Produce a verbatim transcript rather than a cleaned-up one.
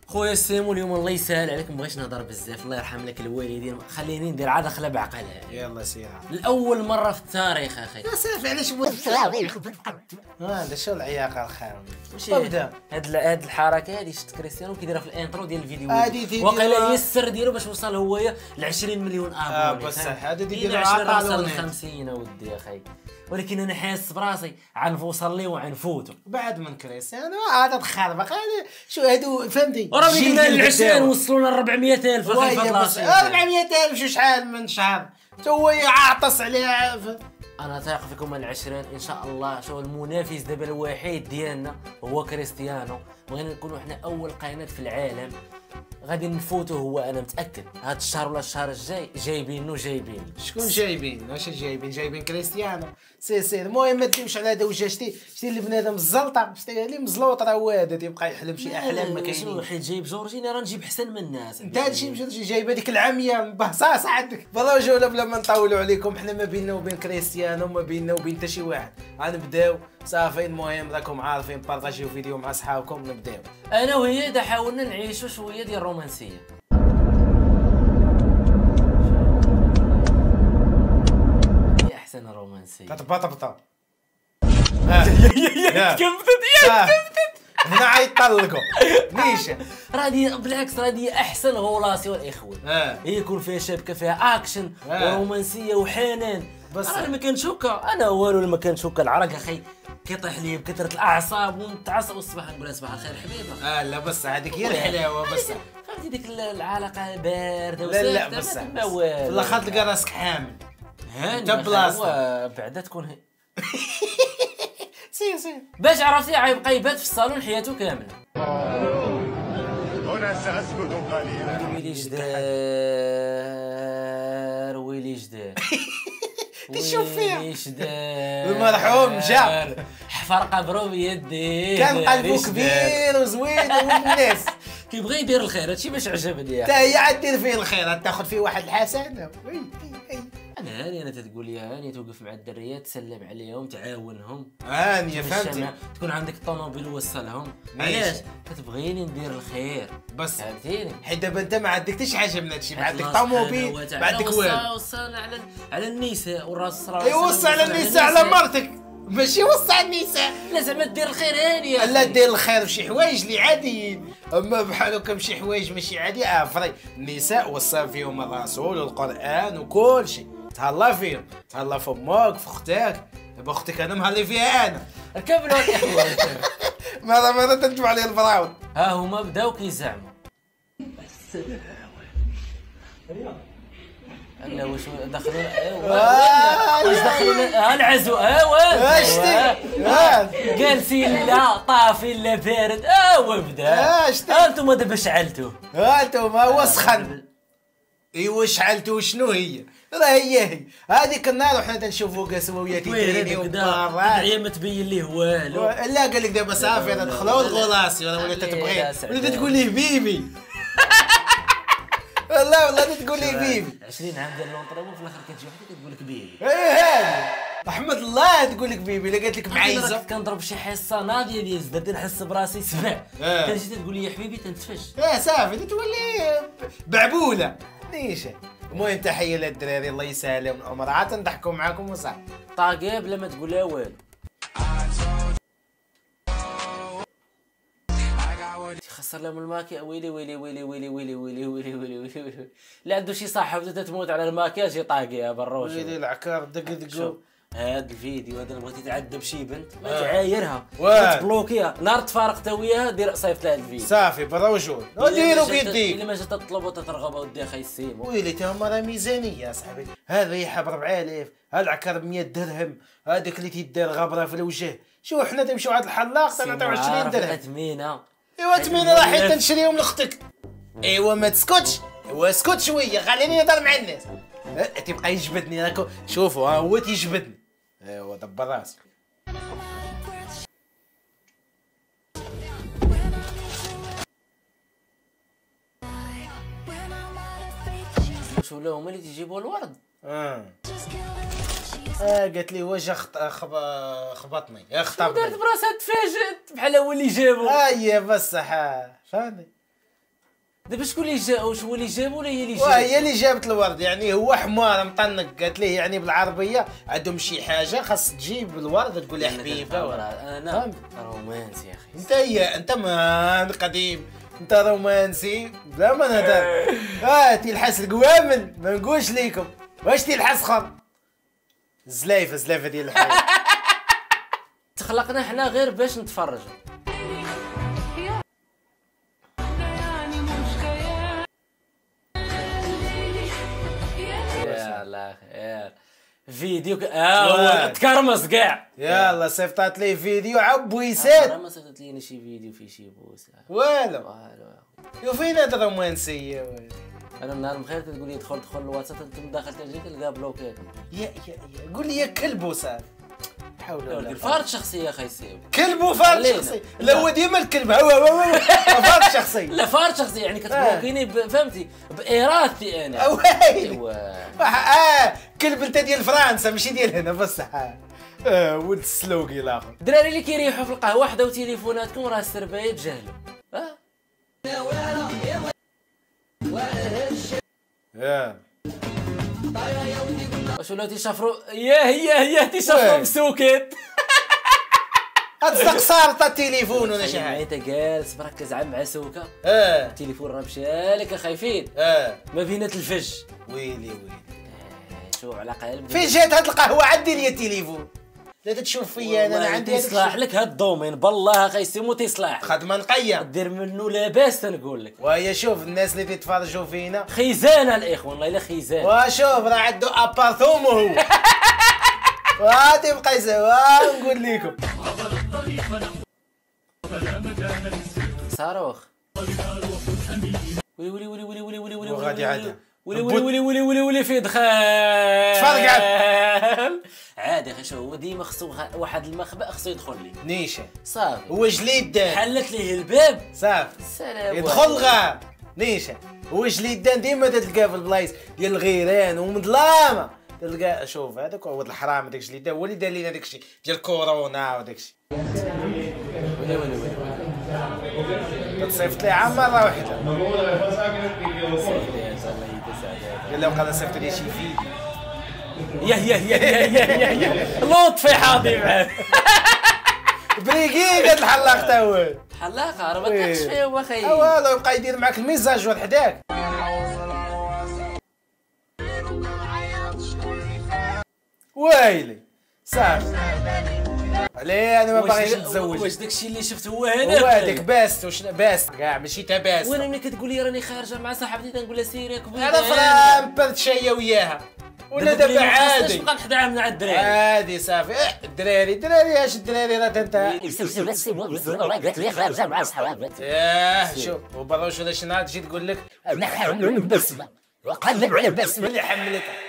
خويا سيمو اليوم الله يسهل عليك، مبغيتش نهضر بزاف، الله يرحم لك الوالدين، خليني ندير عاد خلا بعقلها. يلا سيرها لاول مره في التاريخ اخي. يا صافي علاش بغيت هذا شو العياقه الخام. بدا هاد هاد الحركه هادي شفت كريستيانو كيديرها في الانترو ديال الفيديو، هادي تيدير وقيلا هي السر ديالو باش وصل هو ل عشرين مليون ابوني. اه بصح هادو ديال عشرين خمسين اودي اخي، ولكن انا حاسس براسي عنفوصل ليه وعنفوتو بعد من كريستيانو عاد تخربق. هذا شو هادو فهمتي وراه ديك العشرين وصلونا ل أربعمية ألف اخي في هاد أربعمية ألف شو شحال من شهر هو يعطس عليها. انا ثايق فيكم العشرين ان شاء الله. شو المنافس دابا الوحيد ديالنا هو كريستيانو، بغينا نكونوا حنا اول قناه في العالم غادي نفوتو، هو انا متاكد هذا الشهر ولا الشهر الجاي جايبينو جايبين. شكون جايبين؟ واش جايبين؟ جايبين كريستيانو. سير سير المهم ما تديوش على هذا وجه. شتي شتي اللي بنادم الزلطه، شتي اللي مزلوط راه هو هذا تيبقى يحلم شي احلام ما كاينين. حيت جايب جورجيني راه نجيب احسن من الناس. انت هادشي مشى جايب هذيك العاميه بهصاص عندك. فوالا جوله بلا ما نطولوا عليكم، حنا ما بيننا وبين كريستيانو ما بيننا وبين حتى شي واحد. غنبداو صافي. المهم راكم عارفين بارطاجيو فيديو مع صحابكم. نبداو انا وهي اذا حاولنا نعيشوا شويه ديال الرومانسيه. هي احسن رومانسيه كتبطبطه. كبدت يا كبدت هنا عيطلقوا نيشه. راه بالعكس راه احسن غولاسيون الاخوه. هي يكون فيها شبكه، فيها اكشن ورومانسيه وحنان. بس انا ما كنشوكا، انا والو لما كنشوكا العرق اخي كيطيح لي بكثره الاعصاب ونتعصب والصباح نقول صباح الخير حبيبه. اه لا بس هذيك هي الحلاوه. بس فهمتي ديك العلاقه بارده لا لا بس في الاخر تلقى راسك حامل انت بلاصه بعدا تكون سير سير. باش عرفتي غيبقى يبات في الصالون حياته كامله. هنا سأسكت قليلا. ويلي جدار ويلي جدار شوف فيها ويلي جدار المرحوم جا حفر قبرو بيديه، كان قلبو كبير وزوين والناس كيبغي يدير الخير. هادشي باش عجبني. حتى هي عاد دير فيه الخير، تاخذ فيه واحد الحسنه. انا هاني انا تتقول لي هاني توقف مع الدريات تسلم عليهم تعاونهم هانيه فهمتي، تكون عندك الطوموبيل وصلهم. علاش كتبغيني ندير الخير بس فهمتيني؟ حيت دابا انت ما عندك حتى شي حاجه من هادشي، ما عندك طوموبيل ما عندك والو. وصلنا على على النساء والرسول. اي وصى على النساء على مرتك، ماشي وصى على النساء. لا زعما دير الخير هاني. لا دير الخير في شي حوايج اللي عاديين، اما بحال هكا شي حوايج ماشي عادي. اه فري النساء وصى فيهم الرسول والقران وكل شيء. تهلا فيهم، تهلا في امك في اختك. دابا اختك انا مهلي فيها انا. كملوا الاخوان. ماذا ماذا تنجم عليه الفراون. ها هما بداو كيزعموا. لا واش دخلونا ايوا واش دخلونا ها العزو ايوا شتي جالسين لا طافي لا بارد ايوا بدا. انتم دابا شعلتوه. ها انتم هو سخن. ايوا شعلتو شنو هي؟ راه هي هي هذيك النار وحنا تنشوفوا قسويات يترينيو برا. هي ما تبين ليه والو. لا قال لك دابا صافي انا دخلوا الغولاسيون ولا تتبغي ولا تقول ليه بيبي. والله والله تقول لي بيبي. عشرين عام ديال لونطريمون في الاخر كتجي وحده كتقول لك بيبي. ايه هذه احمد الله تقول لك بيبي. لا قالت لك معيزه كنضرب شي حصه ناضيه ديال الزبده نحس براسي سبع. كتجي تقول لي يا حبيبي تنتفش. ايه صافي تولي بعبوله نيشه. المهم تحيه للدراري الله يسهلهم الامور. عاد نضحكوا معاكم وصح طاقيه بلا ما تقول لها والو. خسر لهم الماكياج. ويلي ويلي ويلي ويلي ويلي ويلي ويلي ويلي ويلي اللي عنده شي صاحبته تموت على الماكياج يطاقيها بالروش. ويلي العكار دق دقو. هاد الفيديو هذا بغيتي تعذب بشي بنت ما تعايرها تبلوكيها نهار تفارقت وياها دير صيفط لها الفيديو صافي بالرجول وديرو بيديك. الا ما جات تطلب وتترغب ودي اخي السيمو. ويلي تا هما راه ميزانيه اصاحبي. هذا يحب أربعة آلاف، ها العكار ب مية درهم، هذاك اللي تيدار غبره في الوجه. شو حنا تمشيو عند الحلاق تنعطيو عشرين درهم. ثمينه ايوا ثمينه راه حيت تنشريهم لاختك. ايوا ما تسكتش. ايوا اسكت شويه خليني نهضر مع الناس. تيبقى يجبدني راكو شوفوا ها هو تيجبدني. ايوا دبر راسك. واش ولاو هما اللي تيجيبوا الورد. اه اه قالت لي واش خب... خبطني يا خطبني. دارت براسها تفاجات بحال هو اللي جابو. اييه بصح فهمتي دابا شكون اللي جا واش هو اللي جاب ولا هي اللي جابت؟ وهي اللي جابت الورد، يعني هو حمار مطنق قالت ليه يعني بالعربيه عندهم شي حاجه خاص تجيب الورد تقول يا حبيبه. انا رومانسي يا اخي. انت هي انت مان قديم، انت رومانسي بلا ما نهضر. اه تلحس القوامل ما نقولش ليكم واش تلحس خر زلايفه زلايفه ديال الحياه. تخلقنا حنا غير باش نتفرجوا. يلا خير فيديو ك... اه تكرمس كاع. يلا صيفطات لي فيديو عبويسات. انا ما صيفطت لي شي فيديو في شي بوسه والو والو. وفين هاد الرومانسيه؟ انا النهار مخير تقول لي دخل دخل الواتساب تم داخل تجي تلقى بلوكيت. يا يا يا قول لي يا كلب وصافي. حول ولا قوه. فرد شخصيه اخي سيب. كلب وفرد شخصي. لا هو ديما الكلب هو هو هو فرد شخصي. لا فرد شخصي يعني كتبلوكيني فهمتي بارادتي انا. ويلي اه كلب انت ديال فرنسا ماشي ديال هنا بصح. اه ولد السلوقي الاخر. الدراري اللي كيريحوا في القهوه حداو تليفوناتكم راه السربايه تجاهلوا. اه يا واش ولاو تيشافروا يا هي هي تيشافروا بسوكيت. هاد صارت التليفون ولا شي حاجه. انت جالس مركز عام مع سوكه. اه التليفون راه مشالك خايفين. اه ما بين الفج. ويلي ويلي. شوف على قلب فين جات هاد القهوه عندي لي التليفون. لا تشوف فيا انا عندي يصلح لك هاد الدومين بالله اخي سيمو تيصلح خدمه نقيه دير منه لاباس تنقول لك. وهي شوف الناس اللي تتفرجوا فينا خيزانه الاخوان والله الا خيزانه. وشوف راه عنده ابارتومو هو. وتبقى يسوى نقول لكم صاروخ. ولي ولي ولي ولي ولي ولي ولي وغادي عاد ولي ولي ولي ولي ولي ولي في دخان. تفرق عاد عادي اخي شوف هو ديما خصو واحد المخبأ خصو يدخل ليه. نيشه صافي هو جليد دان حلت ليه الباب صافي السلام يدخل غاب نيشه هو جليد دان ديما تلقاه في البلايص ديال الغيران ومظلامه تلقى شوف هذاك هو الحرام هذاك جليد دان هو اللي دار لينا داك الشيء ديال كورونا وداك الشيء. ويلي ويلي ويلي تصيفط لي عام مره واحده قال له بقى صيفط لي شي فيديو. يا يا يا يا يا يا لطفي حاضي معاه. بريكي قال الحلاق تا هو حلاقه راه ما كانش فيه هو خايب. والو يبقى يدير معاك الميزاج حداك. ويلي صافي عليه انا ما باغيش نتزوج. واش داكشي اللي شفت هو هذا؟ هو هذاك باست واش باست كاع ماشي تا باست. وانا ملي كتقول لي راني خارجه مع صاحبتي تنقول لها سيري كبير. انا فرام برد شيه وياها ولا دابا عادي نبقى نحضر مع الدراري. عادي صافي الدراري الدراري اش الدراري راه تنتهى. ياه شوف وبرا واش ولا شي نهار تجي تقول لك نحن نبسمه وقلب على البسمه اللي حملتها